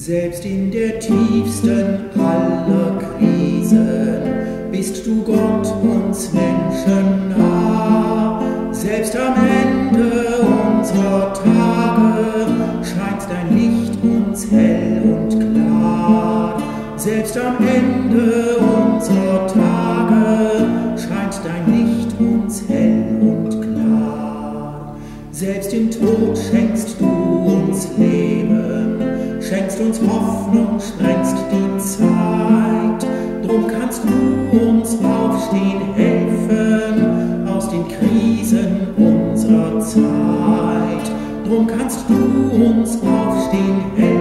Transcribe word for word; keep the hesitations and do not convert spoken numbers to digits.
Selbst in der tiefsten aller Krisen bist du Gott uns Menschen nah. Selbst am Ende unserer Tage scheint dein Licht uns hell und klar. Selbst am Ende unserer Tage scheint dein Licht uns hell und klar. Selbst im Tod schenkst du uns Leben, schenkst uns Hoffnung, sprengst die Zeit. Drum kannst du uns aufstehen helfen aus den Krisen unserer Zeit. Drum kannst du uns aufstehen helfen